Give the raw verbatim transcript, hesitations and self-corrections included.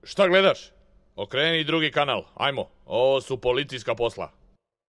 Šta gledaš? Okreni drugi kanal, ajmo, ovo su policijska posla.